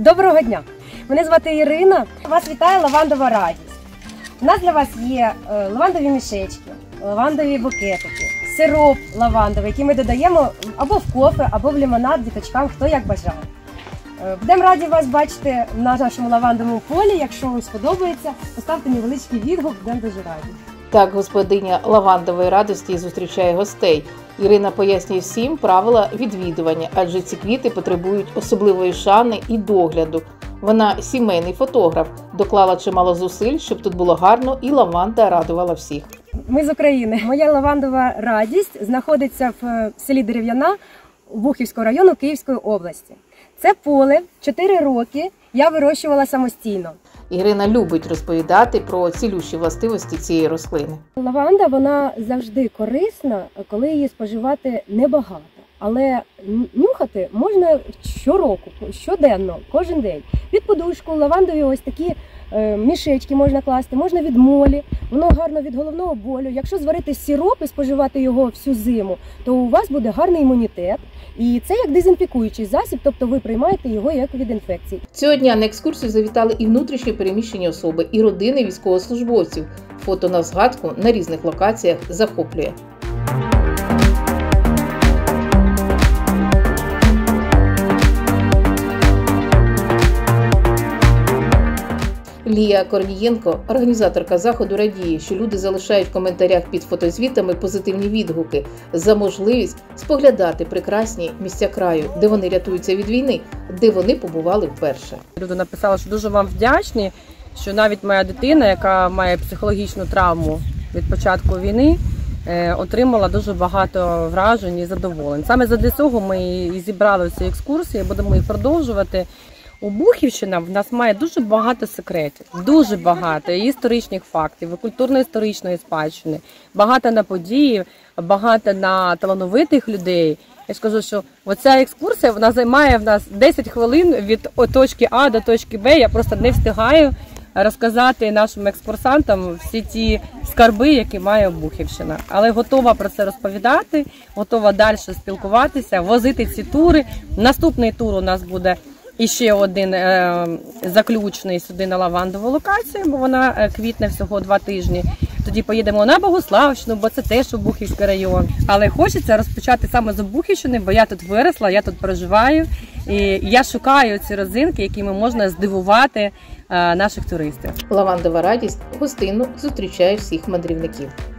Доброго дня! Мене звати Ірина. Вас вітає лавандова радість. У нас для вас є лавандові мішечки, лавандові букетики, сироп лавандовий, який ми додаємо або в кофе, або в лимонад діточкам, хто як бажає. Будемо раді вас бачити на нашому лавандовому полі. Якщо вам сподобається, поставте невеличкий відгук, будемо дуже раді. Так господиня лавандової радості зустрічає гостей. Ірина пояснює всім правила відвідування, адже ці квіти потребують особливої шани і догляду. Вона сімейний фотограф, доклала чимало зусиль, щоб тут було гарно і лаванда радувала всіх. Ми з України. Моя лавандова радість знаходиться в селі Дерев'яна Обухівського району Київської області. Це поле 4 роки я вирощувала самостійно. Ірина любить розповідати про цілющі властивості цієї рослини. Лаванда, вона завжди корисна, коли її споживати небагато. Але нюхати можна щороку, щоденно, кожен день. Під подушку лавандові ось такі мішечки можна класти, можна від молі, воно гарно від головного болю. Якщо зварити сироп і споживати його всю зиму, то у вас буде гарний імунітет. І це як дезінфікуючий засіб, тобто ви приймаєте його як від інфекцій. Цього дня на екскурсію завітали і внутрішньо переміщені особи, і родини військовослужбовців. Фото на згадку на різних локаціях захоплює. Лія Корнієнко, організаторка заходу, радіє, що люди залишають в коментарях під фотозвітами позитивні відгуки за можливість споглядати прекрасні місця краю, де вони рятуються від війни, де вони побували вперше. Люди написали, що дуже вам вдячні, що навіть моя дитина, яка має психологічну травму від початку війни, отримала дуже багато вражень і задоволень. Саме задля цього ми і зібрали ці екскурсії, будемо їх продовжувати. Обухівщина в нас має дуже багато секретів, дуже багато і історичних фактів, і культурно-історичної спадщини, багато на події, багато на талановитих людей. Я скажу, що оця екскурсія, вона займає в нас 10 хвилин від точки А до точки Б. Я просто не встигаю розказати нашим екскурсантам всі ті скарби, які має Обухівщина. Але готова про це розповідати, готова далі спілкуватися, возити ці тури. Наступний тур у нас буде і ще один заключний сюди на лавандову локацію, бо вона квітне всього 2 тижні. Тоді поїдемо на Богуславщину, бо це теж Обухівський район. Але хочеться розпочати саме з Обухівщини, бо я тут виросла, я тут проживаю. І я шукаю ці родзинки, якими можна здивувати наших туристів. Лавандова радість гостинно зустрічає всіх мандрівників.